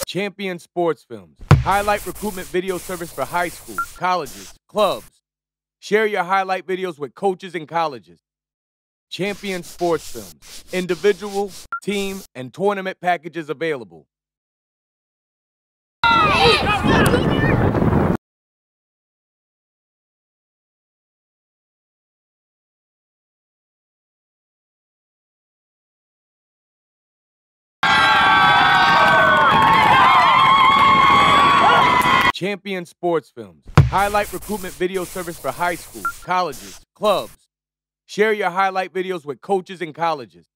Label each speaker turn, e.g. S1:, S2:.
S1: Champion Sports Films, highlight recruitment video service for high schools, colleges, clubs. Share your highlight videos with coaches and colleges. Champion Sports Films, individual, team, and tournament packages available. Champion Sports Films, highlight recruitment video service for high schools, colleges, clubs. Share your highlight videos with coaches and colleges.